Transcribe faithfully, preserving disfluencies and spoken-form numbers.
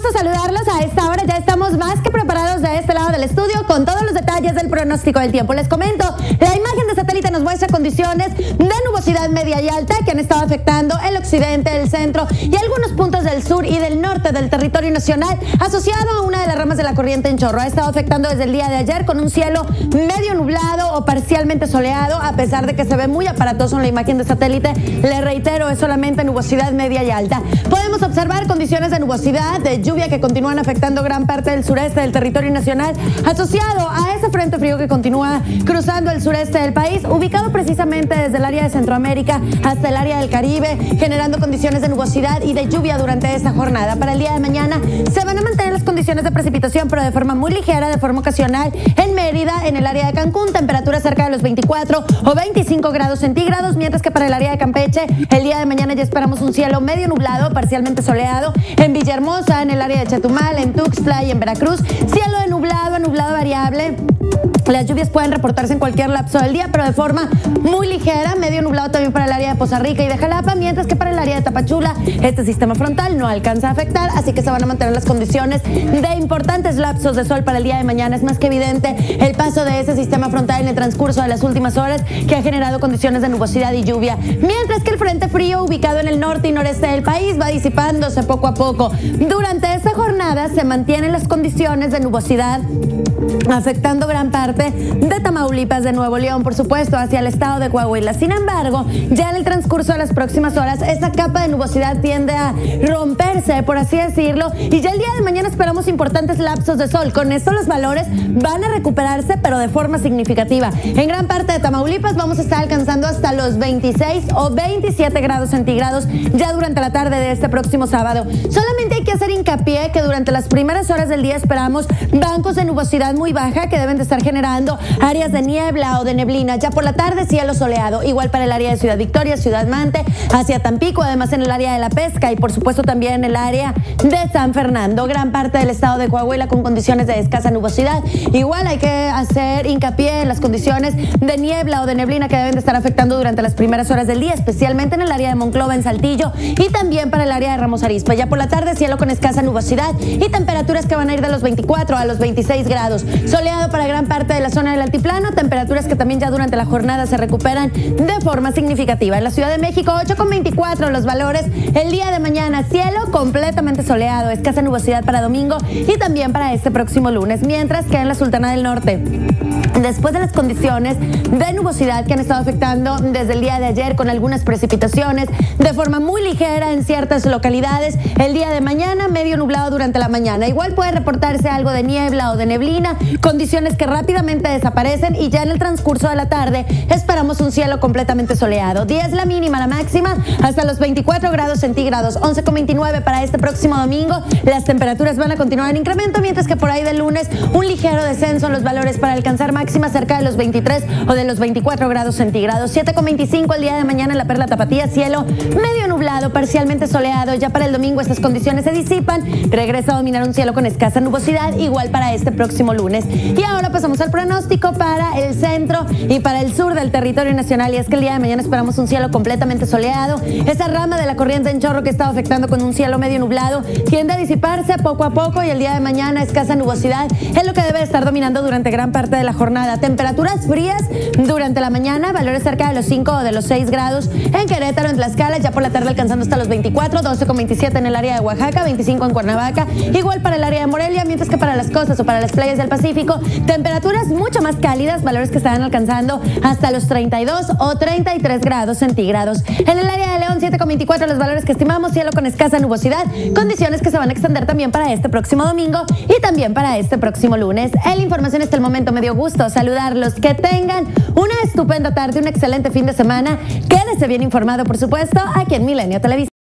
gusto saludarlos a esta hora. Ya estamos más que preparados de este lado del estudio con todos los detalles del pronóstico del tiempo. Les comento, la imagen de satélite nos muestra condiciones de nubosidad media y alta que han estado afectando el occidente, el centro y algunos puntos del sur y del norte del territorio nacional, asociado a una de las ramas de la corriente en chorro. Ha estado afectando desde el día de ayer con un cielo medio nublado o parcialmente soleado, a pesar de que se ve muy aparatoso en la imagen de satélite. Les reitero, es solamente nubosidad media y alta. Podemos observar condiciones de nubosidad, de lluvia que continúan afectando gran parte del sureste del territorio nacional, asociado a ese frente frío que continúa cruzando el sureste del país, ubicado precisamente desde el área de Centroamérica hasta el área del Caribe, generando condiciones de nubosidad y de lluvia durante esta jornada. Para el día de mañana se van a mantener las condiciones de precipitación, pero de forma muy ligera, de forma ocasional, en Mérida, en el área de Cancún, temperaturas cerca de los veinticuatro o veinticinco grados centígrados, mientras que para el área de Campeche, el día de mañana ya esperamos un cielo medio nublado, parcialmente soleado, en Villahermosa, en el área de Chetumal, en Tuxtla y en Veracruz, cielo de nublado a nublado variable. Las lluvias pueden reportarse en cualquier lapso del día, pero de forma muy ligera, medio nublado también para el área de Poza Rica y de Jalapa, mientras que para el área de Tapachula este sistema frontal no alcanza a afectar, así que se van a mantener las condiciones de importantes lapsos de sol para el día de mañana. Es más que evidente el paso de ese sistema frontal en el transcurso de las últimas horas, que ha generado condiciones de nubosidad y lluvia, mientras que el frente frío ubicado en el norte y noreste del país va disipándose poco a poco. Durante esta jornada se mantienen las condiciones de nubosidad afectando gran parte de Tamaulipas, de Nuevo León, por supuesto, hacia el estado de Coahuila. Sin embargo, ya en el transcurso de las próximas horas, esta capa de nubosidad tiende a romperse, por así decirlo, y ya el día de mañana esperamos importantes lapsos de sol. Con esto los valores van a recuperarse, pero de forma significativa. En gran parte de Tamaulipas vamos a estar alcanzando hasta los veintiséis o veintisiete grados centígrados ya durante la tarde de este próximo sábado. Solamente hay que hacer hincapié que durante las primeras horas del día esperamos bancos de nubosidad muy baja que deben de estar generando áreas de niebla o de neblina. Ya por la tarde cielo soleado, igual para el área de Ciudad Victoria, Ciudad Mante, hacia Tampico, además en el área de La Pesca y por supuesto también en el área de San Fernando. Gran parte del estado de Coahuila con condiciones de escasa nubosidad. Igual hay que hacer hincapié en las condiciones de niebla o de neblina que deben de estar afectando durante las primeras horas del día, especialmente en el área de Monclova, en Saltillo y también para el área de Ramos Arizpe. Ya por la tarde cielo con escasa nubosidad y temperaturas que van a ir de los veinticuatro a los veintiséis grados. Soleado para gran parte de la zona del altiplano, temperaturas que también ya durante la jornada se recuperan de forma significativa. En la Ciudad de México, ocho con veinticuatro los valores. El día de mañana, cielo completamente soleado, escasa nubosidad para domingo y también para este próximo lunes, mientras que en la Sultana del Norte, después de las condiciones de nubosidad que han estado afectando desde el día de ayer con algunas precipitaciones de forma muy ligera en ciertas localidades, el día de mañana medio nublado durante la mañana. Igual puede reportarse algo de niebla o de neblina, condiciones que rápidamente desaparecen y ya en el transcurso de la tarde esperamos un cielo completamente soleado. diez la mínima, la máxima hasta los veinticuatro grados centígrados, once con veintinueve para este próximo domingo. Las temperaturas van a continuar en incremento, mientras que por ahí del lunes un ligero descenso en los valores para alcanzar máxima cerca de los veintitrés o de los veinticuatro grados centígrados. siete con veinticinco el día de mañana en la Perla Tapatía, cielo medio nublado, parcialmente soleado. Ya para el domingo estas condiciones se disipan, regresa a dominar un cielo con escasa nubosidad, igual para este próximo lunes. Y ahora pasamos al pronóstico para el centro y para el sur del territorio nacional, y es que el día de mañana esperamos un cielo completamente soleado. Esa rama de la corriente en chorro que estaba afectando con un cielo medio nublado tiende a disiparse poco a poco y el día de mañana escasa nubosidad es lo que debe estar dominando durante gran parte de la jornada. Temperaturas frías durante la mañana, valores cerca de los cinco o de los seis grados en Querétaro, en Tlaxcala, ya por la tarde alcanzando hasta los veinticuatro, doce con veintisiete en el área de Oaxaca, veinticinco en Cuernavaca, igual para el área de Morelia, mientras que para las costas o para las playas del Pacífico, temperaturas mucho más cálidas, valores que estarán alcanzando hasta los treinta y dos o treinta y tres grados centígrados. En el área de León, siete con veinticuatro los valores que estimamos, cielo con escasa nubosidad, condiciones que se van a extender también para este próximo domingo y también para este próximo lunes. En la información hasta el momento me dio gusto saludarlos, que tengan una estupenda tarde, un excelente fin de semana. Quédese bien informado, por supuesto, aquí en Milenio Televisión.